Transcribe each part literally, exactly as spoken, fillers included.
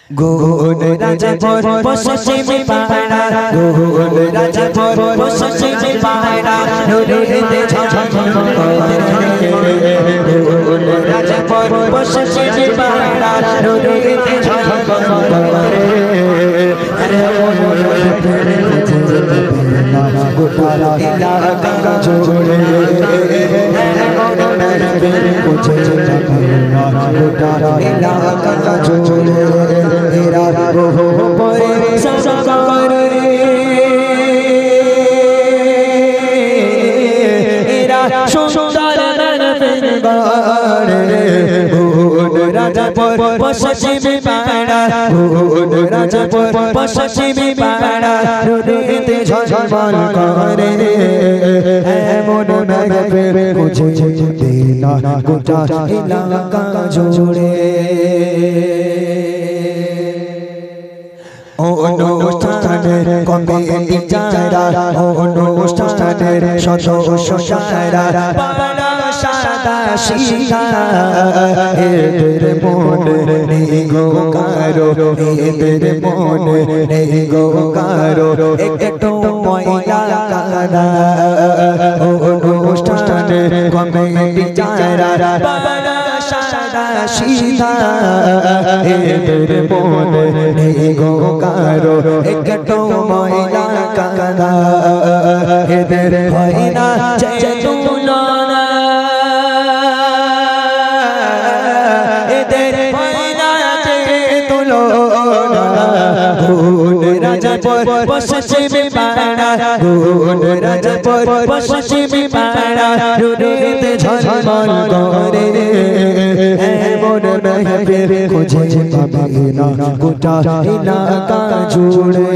গোল রাজপুর পশ্চিমে পাড়া গোল রাজপুর পশ্চিমে পাড়া নুরেতে ঝলমল করে গোল রাজপুর পশ্চিমে পাড়া নুরেতে ঝলমল করে গোটা ইলাকা জুড়ে कुछ गोटा इलाका जूड़े तेरा हो परे संस्कार एरा सुंदर नरपिंगारे भून राजपुर पश्चिमी पाड़ा भून राजपुर पश्चिमी पाड़ा रुदिते झलमल करे मन महफिल मुझे देना गोटा इलाका जोड़े অনুষ্ঠানের কমিটি যারা অনুষ্ঠানের সদস্য যারা পাড়া সাদা শিখা এদের মনে নেই গো কারো এদের মনে নেই গো কারো একটু ময়লা কাদা অনুষ্ঠানের কমিটি যারা পাড়া সাদা শিখা এদের মনে নেই গো কারো একটু ময়লা কাদা এদের হয় না যে তুলনা এদের হয় না যে তুলনা গুণ রাজপুর পশ্চিমী পাড়া গুণ রাজপুর পশ্চিমী পাড়া রুদিতে ঝলমল করে এমন महफिल খুঁজে পাবে না গোটা ইলাকা জুড়ে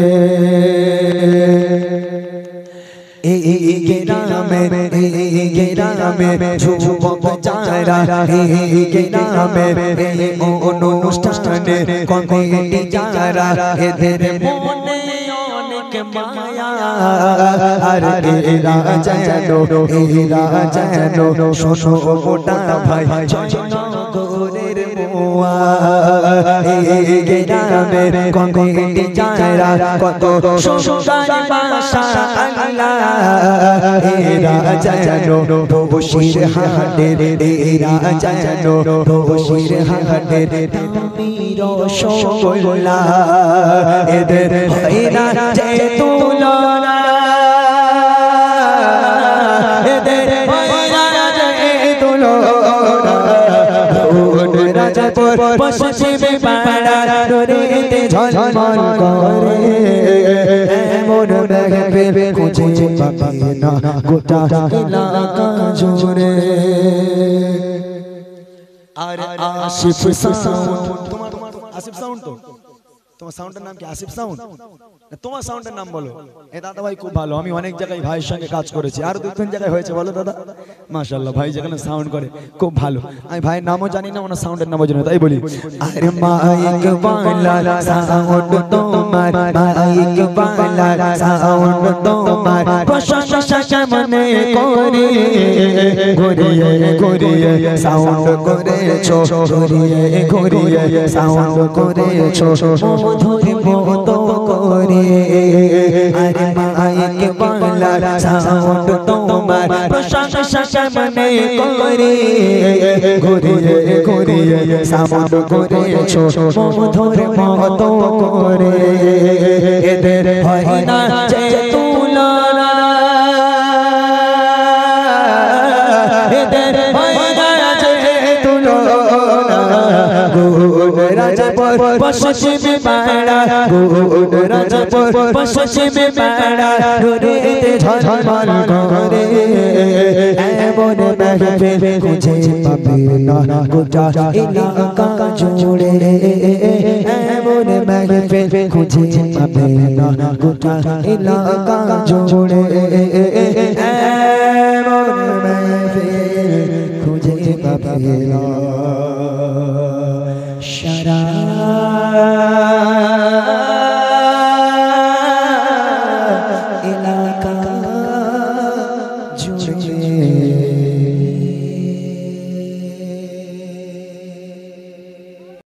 এই গ্রামে এই গ্রামে যুবক যারা এই গ্রামে এই অনুষ্ঠানে কমিটি যারা এদের মনে অনেক মায়া আর এরা যেন এরা যেন শোনো মোটা ভাই জয়নগরের মোয়া এই গ্রামে কমিটি যারা কত সুন্দর মাশাআল্লাহ এরা যেন বশির হাটের এরা যেন বশির হাটের দামির রসগোল্লা এদের হয় না যে তুলনা এদের হয় না যে তুলনা গুণ রাজপুর পশ্চিমী পাড়া রুদিতে ঝলমল করে এমন महफिल খুঁজে পাবে না গোটা ইলাকা জুড়ে আর আসিফ সাউন্ড তোমার আসিফ সাউন্ড তো তোমার সাউন্ডের নাম কি আসিফ সাউন্ড তোমার সাউন্ডের নাম বলো এ দাদা ভাই খুব ভালো আমি অনেক জায়গায় ভাইয়ের সঙ্গে কাজ করেছি আর দুই তিন জায়গায় হয়েছে বলো দাদা মাশাআল্লাহ ভাই যেখানে সাউন্ড করে খুব ভালো আমি ভাইয়ের নামও জানি না ওনার সাউন্ডের নামও জানি না তাই বলি আরে মাইক বাংলা সাউন্ড তোমার মাইক বাংলা সাউন্ড তোমার প্রশংসা মনে করি ঘুরিয়ে ঘুরিয়ে সাউন্ড করেছো ঘুরিয়ে ঘুরিয়ে সাউন্ড করেছো মধুর মতো করে আরে মাইক বাংলা সাউন্ড তোমার প্রশংসা মনে করি ঘুরিয়ে ঘুরিয়ে সাউন্ড করেছো মধুর মতো করে এদের হয় না যে তুলনা এদের হয় না যে তুলনা গুণ রাজপুর পশ্চিমী পাড়া গুণ রাজপুর পশ্চিমী পাড়া রুদিতে ঝলমল করে এমন महफिल খুঁজে পাবে না গোটা ইলাকা জুড়ে এমন महफिल খুঁজে পাবে না গোটা ইলাকা জুড়ে এমন महफिल খুঁজে পাবে না সারা